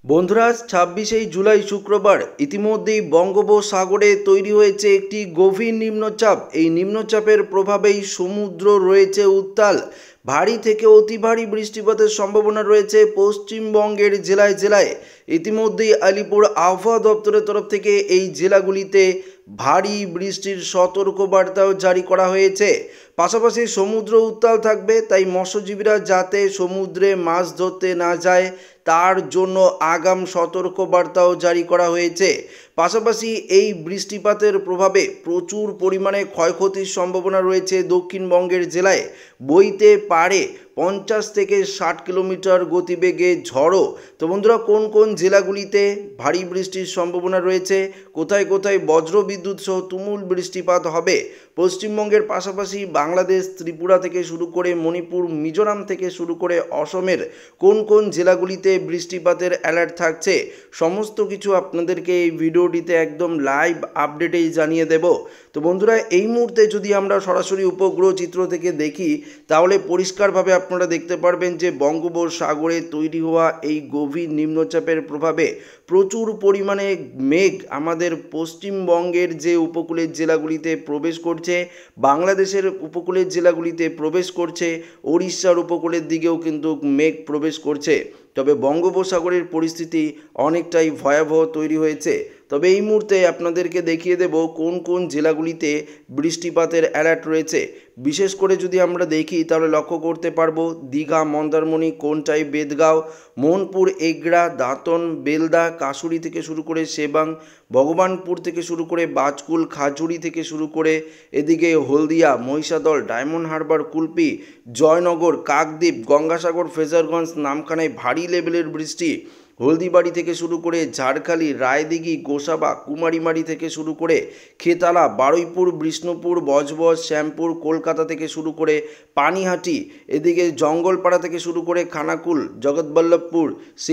বন্ধুরা, 26 জুলাই শুক্রবার ইতিমধ্যেই বঙ্গোপসাগরে তৈরি হয়েছে একটি গভীর নিম্নচাপ। এই নিম্নচাপের প্রভাবেই সমুদ্র রয়েছে উত্তাল। ভারী থেকে অতি ভারী বৃষ্টিপাতের সম্ভাবনা রয়েছে পশ্চিমবঙ্গের জেলায় জেলায়। ইতিমধ্যেই আলিপুর আবহাওয়া দপ্তরের তরফ থেকে এই জেলাগুলিতে ভারী বৃষ্টির সতর্কবার্তাও জারি করা হয়েছে। পাশাপাশি সমুদ্র উত্তাল থাকবে, তাই মৎস্যজীবীরা যাতে সমুদ্রে মাছ ধরতে না যায় তার জন্য আগাম সতর্কবার্তাও জারি করা হয়েছে। পাশাপাশি এই বৃষ্টিপাতের প্রভাবে প্রচুর পরিমাণে ক্ষয়ক্ষতির সম্ভাবনা রয়েছে দক্ষিণবঙ্গের জেলায়। বইতে পারে 50 থেকে 60 কিলোমিটার গতিবেগে ঝড়ো। তো বন্ধুরা, কোন কোন জেলাগুলিতে ভারী বৃষ্টির সম্ভাবনা রয়েছে, কোথায় কোথায় বজ্রবিদ্যুৎ সহ তুমুল বৃষ্টিপাত হবে, পশ্চিমবঙ্গের পাশাপাশি বাংলাদেশ, ত্রিপুরা থেকে শুরু করে মণিপুর, মিজোরাম থেকে শুরু করে অসমের কোন কোন জেলাগুলিতে বৃষ্টিপাতের অ্যালার্ট থাকছে, সমস্ত কিছু আপনাদেরকে এই ভিডিওটিতে একদম লাইভ আপডেটেই জানিয়ে দেব। তো বন্ধুরা, এই মুহূর্তে যদি আমরা সরাসরি উপগ্রহ চিত্র থেকে দেখি তাহলে পরিষ্কারভাবে আপনারা দেখতে পারবেন যে বঙ্গোপসাগরে তৈরি হওয়া এই গভীর নিম্নচাপের প্রভাবে প্রচুর পরিমাণে মেঘ আমাদের পশ্চিমবঙ্গের যে উপকূলের জেলাগুলিতে প্রবেশ করছে, বাংলাদেশের উপকূলের জেলাগুলিতে প্রবেশ করছে, ওড়িশার উপকূলের দিকেও কিন্তু মেঘ প্রবেশ করছে। তবে বঙ্গোপসাগরের পরিস্থিতি অনেকটাই ভয়াবহ তৈরি হয়েছে। তবে এই মুহূর্তে আপনাদেরকে দেখিয়ে দেব কোন কোন জেলাগুলিতে বৃষ্টিপাতের অ্যালার্ট রয়েছে। বিশেষ করে যদি আমরা দেখি তাহলে লক্ষ্য করতে পারবো দীঘা, মন্দারমণি, কোনটাই, বেদগাঁও, মোহনপুর, এগরা, দাঁতন, বেলদা, কাশুরি থেকে শুরু করে সেবাং, ভগবানপুর থেকে শুরু করে বাজকুল, খাজুরি থেকে শুরু করে এদিকে হলদিয়া, মহিষাদল, ডায়মন্ড হারবার, কুলপি, জয়নগর, কাকদ্বীপ, গঙ্গাসাগর, ফ্রেজারগঞ্জ, নামখানায় ভারী লেভেলের বৃষ্টি। হলদিবাড়ি থেকে শুরু করে ঝাড়খালি, রায়দিঘি, গোসাবা, কুমারীমারি থেকে শুরু করে খেতালা, বারুইপুর, বিষ্ণুপুর, বজবজ, শ্যামপুর, কলকাতা থেকে শুরু করে পানিহাটি, এদিকে জঙ্গলপাড়া থেকে শুরু করে খানাকুল, জগৎবল্লভপুর,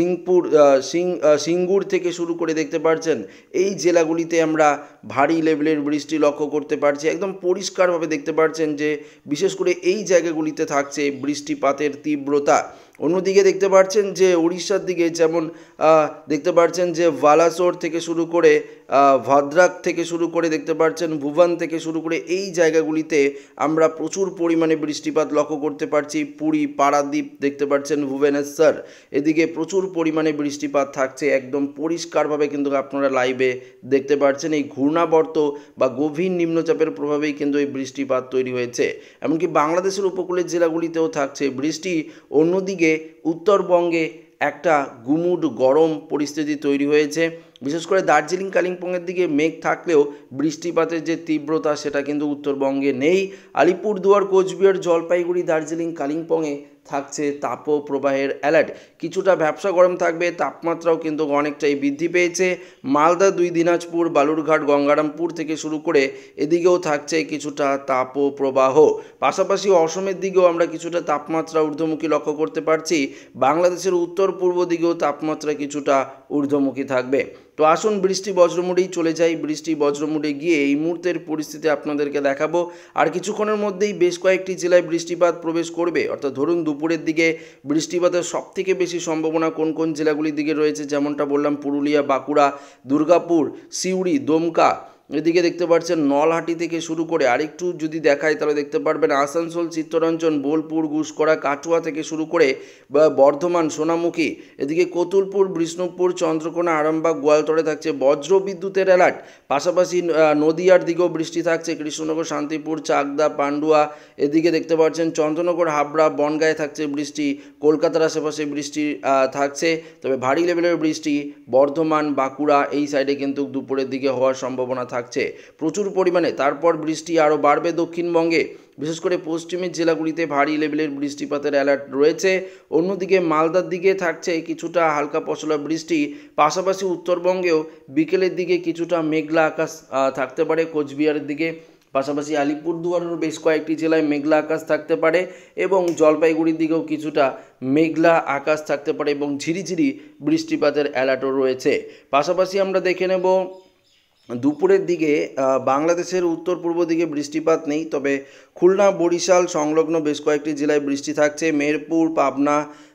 সিঙ্গুর থেকে শুরু করে দেখতে পাচ্ছেন এই জেলাগুলিতে আমরা ভারী লেভেলের বৃষ্টি লক্ষ্য করতে পারছি। একদম পরিষ্কারভাবে দেখতে পাচ্ছেন যে বিশেষ করে এই জায়গাগুলিতে থাকছে বৃষ্টিপাতের তীব্রতা। অন্যদিকে দেখতে পাচ্ছেন যে উড়িষ্যার দিকে যেমন দেখতে পাচ্ছেন যে বালাসোর থেকে শুরু করে ভদ্রাক থেকে শুরু করে দেখতে পাচ্ছেন ভুবন থেকে শুরু করে এই জায়গাগুলিতে আমরা প্রচুর পরিমাণে বৃষ্টিপাত লক্ষ্য করতে পারছি। পুরী, পারাদ্বীপ দেখতে পাচ্ছেন, ভুবনেশ্বর, এদিকে প্রচুর পরিমাণে বৃষ্টিপাত থাকছে। একদম পরিষ্কারভাবে কিন্তু আপনারা লাইভে দেখতে পাচ্ছেন এই ঘূর্ণাবর্ত বা গভীর নিম্নচাপের প্রভাবেই কিন্তু এই বৃষ্টিপাত তৈরি হয়েছে। এমনকি বাংলাদেশের উপকূলের জেলাগুলিতেও থাকছে বৃষ্টি। অন্যদিকে উত্তরবঙ্গে একটা গুমুট গরম পরিস্থিতি তৈরি হয়েছে। বিশেষ করে দার্জিলিং, কালিম্পংয়ের দিকে মেঘ থাকলেও বৃষ্টিপাতের যে তীব্রতা সেটা কিন্তু উত্তরবঙ্গে নেই। আলিপুরদুয়ার, কোচবিহার, জলপাইগুড়ি, দার্জিলিং, কালিম্পংয়ে থাকছে তাপপ্রবাহের অ্যালার্ট। কিছুটা ভ্যাপসা গরম থাকবে, তাপমাত্রাও কিন্তু অনেকটাই বৃদ্ধি পেয়েছে। মালদা, দিনাজপুর, বালুরঘাট, গঙ্গারামপুর থেকে শুরু করে এদিকেও থাকছে কিছুটা তাপপ্রবাহ। পাশাপাশি অসমের দিকেও আমরা কিছুটা তাপমাত্রা ঊর্ধ্বমুখী লক্ষ্য করতে পারছি। বাংলাদেশের উত্তর পূর্ব দিকেও তাপমাত্রা কিছুটা ঊর্ধ্বমুখী থাকবে। তো আসুন বৃষ্টি বজ্রমুডেই চলে যাই। বৃষ্টি বজ্রমুডে গিয়ে এই মুহূর্তের পরিস্থিতি আপনাদেরকে দেখাবো। আর কিছুক্ষণের মধ্যেই বেশ কয়েকটি জেলায় বৃষ্টিপাত প্রবেশ করবে, অর্থাৎ ধরুন দুপুরের দিকে বৃষ্টিপাতের সবথেকে বেশি সম্ভাবনা কোন কোন জেলাগুলির দিকে রয়েছে, যেমনটা বললাম পুরুলিয়া, বাঁকুড়া, দুর্গাপুর, সিউড়ি, দমকা, এদিকে দেখতে পাচ্ছেন নলহাটি থেকে শুরু করে আরেকটু যদি দেখায় তাহলে দেখতে পারবেন আসানসোল, চিত্তরঞ্জন, বোলপুর, গুসকরা, কাটুয়া থেকে শুরু করে বর্ধমান, সোনামুখী, এদিকে কতুলপুর, বিষ্ণুপুর, চন্দ্রকোনা, আরামবাগ, গোয়ালতরে থাকছে বজ্র বিদ্যুতের অ্যালার্ট। পাশাপাশি নদিয়ার দিকেও বৃষ্টি থাকছে, কৃষ্ণনগর, শান্তিপুর, চাকদা, পান্ডুয়া, এদিকে দেখতে পাচ্ছেন চন্দ্রনগর, হাবড়া, বনগাঁয়ে থাকছে বৃষ্টি। কলকাতার আশেপাশে বৃষ্টি থাকছে। তবে ভারী লেভেলের বৃষ্টি বর্ধমান, বাঁকুড়া এই সাইডে কিন্তু দুপুরের দিকে হওয়ার সম্ভাবনা থাকছে প্রচুর পরিমাণে। তারপর বৃষ্টি আরও বাড়বে দক্ষিণবঙ্গে, বিশেষ করে পশ্চিমের জেলাগুলিতে ভারী লেভেলের বৃষ্টিপাতের অ্যালার্ট রয়েছে। অন্যদিকে মালদার দিকে থাকছে কিছুটা হালকা পশলা বৃষ্টি। পাশাপাশি উত্তরবঙ্গেও বিকেলের দিকে কিছুটা মেঘলা আকাশ থাকতে পারে কোচবিহারের দিকে। পাশাপাশি আলিপুরদুয়ারের বেশ কয়েকটি জেলায় মেঘলা আকাশ থাকতে পারে এবং জলপাইগুড়ির দিকেও কিছুটা মেঘলা আকাশ থাকতে পারে এবং ঝিরিঝিরি বৃষ্টিপাতের অ্যালার্টও রয়েছে। পাশাপাশি আমরা দেখে নেব দুপুরের দিকে বাংলাদেশের উত্তর পূর্ব দিকে বৃষ্টিপাত নেই, তবে খুলনা, বরিশাল সংলগ্ন বেশ কয়েকটি জেলায় বৃষ্টি থাকছে। মেহেরপুর, পাবনা,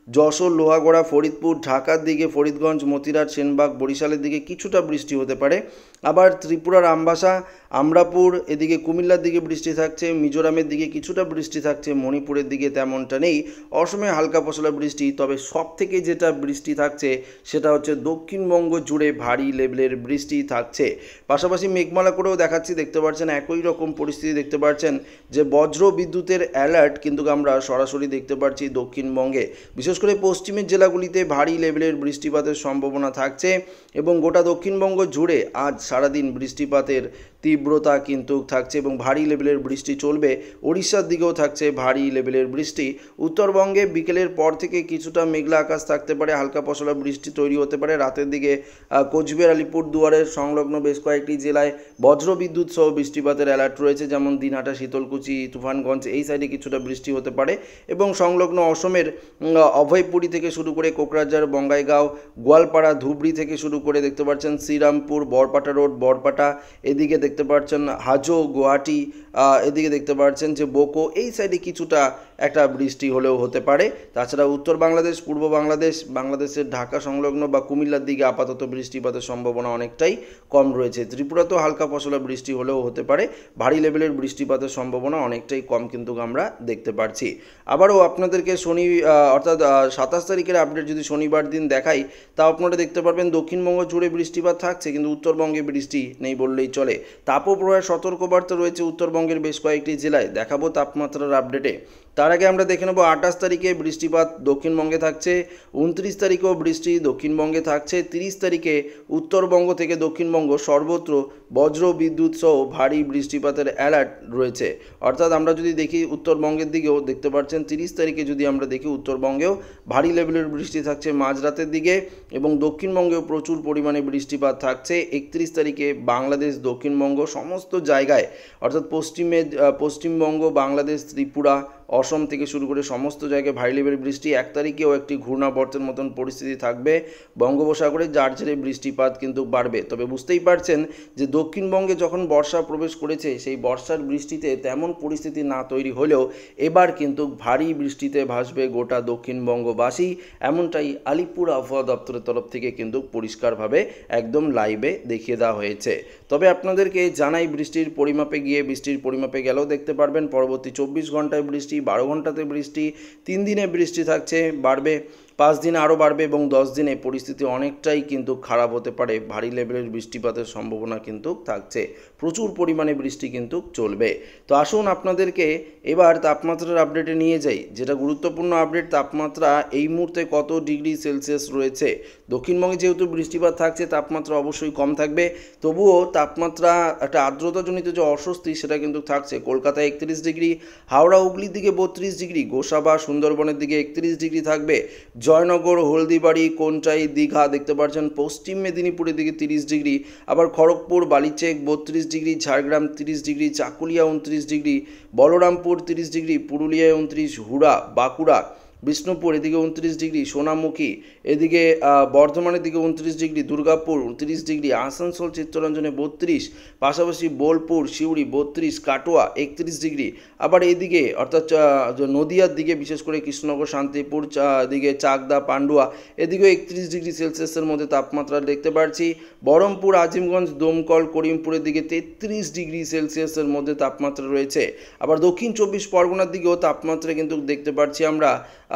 যশোর, লোহাগড়া, ফরিদপুর, ঢাকার দিকে ফরিদগঞ্জ, মতিরাট, সেনবাগ, বরিশালের দিকে কিছুটা বৃষ্টি হতে পারে। আবার ত্রিপুরার আমবাসা, আমরাপুর, এদিকে কুমিল্লার দিকে বৃষ্টি থাকছে, মিজোরামের দিকে কিছুটা বৃষ্টি থাকছে, মণিপুরের দিকে তেমনটা নেই, অসমে হালকা পশলা বৃষ্টি। তবে সব থেকে যেটা বৃষ্টি থাকছে সেটা হচ্ছে দক্ষিণবঙ্গ জুড়ে ভারী লেভেলের বৃষ্টি থাকছে। পাশাপাশি মেঘমালা করেও দেখাচ্ছি, দেখতে পাচ্ছেন একই রকম পরিস্থিতি দেখতে পাচ্ছেন যে বজ্র বিদ্যুতের অ্যালার্ট কিন্তু আমরা সরাসরি দেখতে পাচ্ছি দক্ষিণবঙ্গে। বিশেষ করে পশ্চিমের জেলাগুলিতে ভারী লেভেলের বৃষ্টিপাতের সম্ভাবনা থাকছে এবং গোটা দক্ষিণবঙ্গ জুড়ে আজ সারাদিন বৃষ্টিপাতের তীব্রতা কিন্তু থাকছে এবং ভারী লেভেলের বৃষ্টি চলবে। উড়িষ্যার দিকেও থাকছে ভারী লেভেলের বৃষ্টি। উত্তরবঙ্গে বিকেলের পর থেকে কিছুটা মেঘলা আকাশ থাকতে পারে, হালকা পশলা বৃষ্টি তৈরি হতে পারে। রাতের দিকে কোচবিহার, আলিপুরদুয়ারের সংলগ্ন বেশ কয়েকটি জেলায় বজ্রবিদ্যুৎ সহ বৃষ্টিপাতের অ্যালার্ট রয়েছে, যেমন দিনহাটা, শীতলকুচি, তুফানগঞ্জ এই সাইডে কিছুটা বৃষ্টি হতে পারে এবং সংলগ্ন অসমের অভয়পুরী থেকে শুরু করে কোকরাঝার, বঙ্গাইগাঁও, গোয়ালপাড়া, ধুবড়ি থেকে শুরু করে দেখতে পাচ্ছেন শ্রীরামপুর, বরপাটা রোড, বরপাটা, এদিকে দেখতে পাচ্ছেন হাজো, গুয়াহাটি, এদিকে দেখতে পাচ্ছেন যে বোকো এই সাইডে কিছুটা একটা বৃষ্টি হলেও হতে পারে। তাছাড়া উত্তর বাংলাদেশ, পূর্ব বাংলাদেশ, বাংলাদেশের ঢাকা সংলগ্ন বা কুমিল্লার দিকে আপাতত বৃষ্টিপাতের সম্ভাবনা অনেকটাই কম রয়েছে। ত্রিপুরাতেও হালকা পশলা বৃষ্টি হলেও হতে পারে, ভারী লেভেলের বৃষ্টিপাতের সম্ভাবনা অনেকটাই কম কিন্তু আমরা দেখতে পাচ্ছি। আবারও আপনাদেরকে অর্থাৎ 27 তারিখের আপডেট যদি শনিবার দিন দেখাই, তা আপনারা দেখতে পারবেন দক্ষিণবঙ্গ জুড়ে বৃষ্টিপাত থাকছে কিন্তু উত্তরবঙ্গে বৃষ্টি নেই বললেই চলে। তাপপ্রবাহের সতর্কবার্তা রয়েছে উত্তরবঙ্গের বেশ কয়েকটি জেলায়, দেখাবো তাপমাত্রার আপডেটে। তার আগে আমরা দেখে নেব 28 তারিখে বৃষ্টিপাত দক্ষিণবঙ্গে থাকছে, 29 তারিখেও বৃষ্টি দক্ষিণবঙ্গে থাকছে, 30 তারিখে উত্তরবঙ্গ থেকে দক্ষিণবঙ্গ সর্বত্র বজ্র বিদ্যুৎ সহ ভারী বৃষ্টিপাতের অ্যালার্ট রয়েছে। অর্থাৎ আমরা যদি দেখি উত্তরবঙ্গের দিকেও দেখতে পাচ্ছেন 30 তারিখে যদি আমরা দেখি উত্তরবঙ্গেও ভারী লেভেলের বৃষ্টি থাকছে মাঝরাতের দিকে এবং দক্ষিণবঙ্গেও প্রচুর পরিমাণে বৃষ্টিপাত থাকছে। 31 তারিখে বাংলাদেশ, দক্ষিণবঙ্গ সমস্ত জায়গায় অর্থাৎ পশ্চিমবঙ্গ, বাংলাদেশ, ত্রিপুরা, অসম থেকে শুরু করে সমস্ত জায়গায় ভারী লেভেলের বৃষ্টি। 1 তারিখেও একটি ঘূর্ণাবর্তের মতন পরিস্থিতি থাকবে বঙ্গোপসাগরে, যার জেরে বৃষ্টিপাত কিন্তু বাড়বে। তবে বুঝতেই পারছেন যে দক্ষিণবঙ্গে যখন বর্ষা প্রবেশ করেছে সেই বর্ষার বৃষ্টিতে তেমন পরিস্থিতি না তৈরি হলেও এবার কিন্তু ভারী বৃষ্টিতে ভাসবে গোটা দক্ষিণবঙ্গবাসী, এমনটাই আলিপুর আবহাওয়া দপ্তরের তরফ থেকে কিন্তু পরিষ্কারভাবে একদম লাইভে দেখিয়ে দেওয়া হয়েছে। তবে আপনাদেরকে জানাই বৃষ্টির পরিমাপে গিয়ে, বৃষ্টির পরিমাপে গেলেও দেখতে পারবেন পরবর্তী 24 ঘন্টায় বৃষ্টি, 12 ঘন্টাতে বৃষ্টি, 3 দিনে বৃষ্টি থাকছে, বাড়বে 5 দিনে আরও বাড়বে এবং 10 দিনে পরিস্থিতি অনেকটাই কিন্তু খারাপ হতে পারে। ভারী লেভেলের বৃষ্টিপাতের সম্ভাবনা কিন্তু থাকছে, প্রচুর পরিমাণে বৃষ্টি কিন্তু চলবে। তো আসুন আপনাদেরকে এবার তাপমাত্রার আপডেটে নিয়ে যাই, যেটা গুরুত্বপূর্ণ আপডেট। তাপমাত্রা এই মুহূর্তে কত ডিগ্রি সেলসিয়াস রয়েছে। দক্ষিণবঙ্গে যেহেতু বৃষ্টিপাত থাকছে তাপমাত্রা অবশ্যই কম থাকবে, তবুও তাপমাত্রা একটা আর্দ্রতাজনিত যে অস্বস্তি সেটা কিন্তু থাকছে। কলকাতায় 31 ডিগ্রি, হাওড়া হুগলির দিকে 32 ডিগ্রি, গোসাবা সুন্দরবনের দিকে 31 ডিগ্রি থাকবে, জয়নগর, হলদিবাড়ি, কোনটাই, দীঘা দেখতে পাচ্ছেন পশ্চিম মেদিনীপুরের দিকে 30 ডিগ্রি, আবার Kharagpur, Balichak 32 degree, Jhargram 30 degree, Chakulia 29 degree, Balarampur 30 degree, পুরুলিয়ায় 29, হুড়া, বাঁকুড়া, বিষ্ণুপুর এদিকে 29 ডিগ্রি, সোনামুখী এদিকে বর্ধমানের দিকে 29 ডিগ্রি, দুর্গাপুর 29 ডিগ্রি, আসানসোল চিত্তরঞ্জনে 32, পাশাপাশি বোলপুর, সিউড়ি 32, কাটোয়া 31 ডিগ্রি। আবার এদিকে অর্থাৎ নদিয়ার দিকে বিশেষ করে কৃষ্ণনগর, শান্তিপুর দিকে চাকদা, পান্ডুয়া এদিকেও 31 ডিগ্রি সেলসিয়াসের মধ্যে তাপমাত্রা দেখতে পাচ্ছি। বহরমপুর, আজিমগঞ্জ, দমকল, করিমপুরের দিকে 33 ডিগ্রি সেলসিয়াসের মধ্যে তাপমাত্রা রয়েছে। আবার দক্ষিণ 24 পরগনার দিকেও তাপমাত্রা কিন্তু দেখতে পাচ্ছি আমরা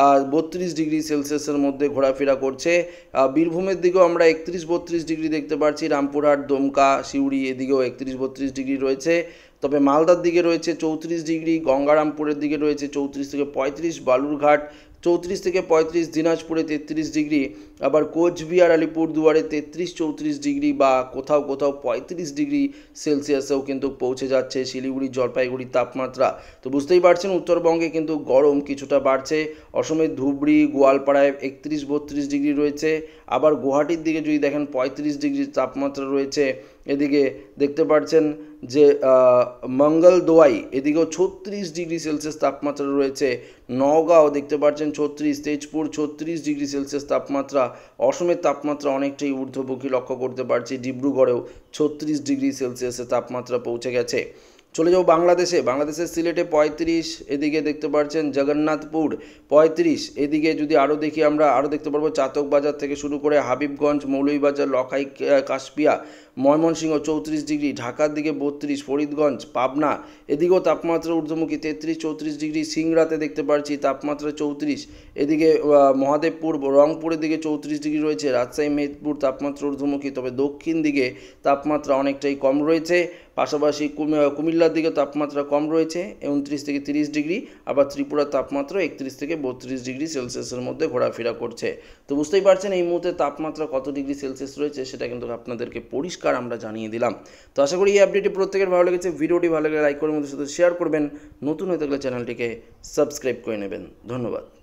32 ডিগ্রি সেলসিয়াসের মধ্যে ঘোরাফেরা করছে। বীরভূমের দিকেও আমরা 31-32 ডিগ্রি দেখতে পাচ্ছি। রামপুরহাট, দমকা, সিউড়ি এদিকেও 31-32 ডিগ্রি রয়েছে। তবে মালদার দিকে রয়েছে 34 ডিগ্রি, গঙ্গারামপুরের দিকে রয়েছে 34 থেকে 35, বালুরঘাট 34 থেকে 35, দিনাজপুরে 33 ডিগ্রি, আবার কোচবিহার, আলিপুরদুয়ারে 33-34 ডিগ্রি বা কোথাও কোথাও 35 ডিগ্রি সেলসিয়াসেও কিন্তু পৌঁছে যাচ্ছে শিলিগুড়ি, জলপাইগুড়ির তাপমাত্রা। তো বুঝতেই পারছেন উত্তরবঙ্গে কিন্তু গরম কিছুটা বাড়ছে। অসমের ধুবড়ি, গোয়ালপাড়ায় 31-32 ডিগ্রি রয়েছে। আবার গুয়াহাটির দিকে যদি দেখেন 35 ডিগ্রি তাপমাত্রা রয়েছে। এদিকে দেখতে পাচ্ছেন যে মঙ্গলদোয়াই এদিকেও 36 ডিগ্রি সেলসিয়াস তাপমাত্রা রয়েছে। নওগাঁও দেখতে পাচ্ছেন 36, তেজপুর 36 ডিগ্রি সেলসিয়াস তাপমাত্রা। অসমের তাপমাত্রা অনেকটাই ঊর্ধ্বমুখী লক্ষ্য করতে পারছি। ডিব্রুগড়েও 36 ডিগ্রি সেলসিয়াসের তাপমাত্রা পৌঁছে গেছে। চলে যাও বাংলাদেশে। বাংলাদেশের সিলেটে 35, এদিকে দেখতে পাচ্ছেন জগন্নাথপুর 35, এদিকে যদি আরও দেখি আমরা আরও দেখতে পারবো চাতক বাজার থেকে শুরু করে হাবিবগঞ্জ, মৌলভীবাজার, লখাই, কাশপিয়া, ময়মনসিংহ 34 ডিগ্রি, ঢাকার দিকে 32, ফরিদগঞ্জ, পাবনা এদিকেও তাপমাত্রা ঊর্ধ্বমুখী 33-34 ডিগ্রি, সিংড়াতে দেখতে পাচ্ছি তাপমাত্রা 34, এদিকে মহাদেবপুর, রংপুরের দিকে 34 ডিগ্রি রয়েছে, রাজশাহী, মেহেরপুর তাপমাত্রা ঊর্ধ্বমুখী, তবে দক্ষিণ দিকে তাপমাত্রা অনেকটাই কম রয়েছে। পাশাপাশি কুমিল্লার দিকে তাপমাত্রা কম রয়েছে 29 থেকে 30 ডিগ্রি, আবার ত্রিপুরার তাপমাত্রা 31 থেকে 32 ডিগ্রি সেলসিয়াসের মধ্যে ঘোরাফেরা করছে। তো বুঝতেই পারছেন এই মুহূর্তে তাপমাত্রা কত ডিগ্রি সেলসিয়াস রয়েছে সেটা কিন্তু আপনাদেরকে পরিষ্কার আমরা জানিয়ে দিলাম। তো আশা করি এই আপডেটটি প্রত্যেকের ভালো লেগেছে। ভিডিওটি ভালো লাগলে লাইক করে মধ্যে সাথে শেয়ার করবেন, নতুন হয়ে থাকলে চ্যানেলটিকে সাবস্ক্রাইব করে নেবেন। ধন্যবাদ।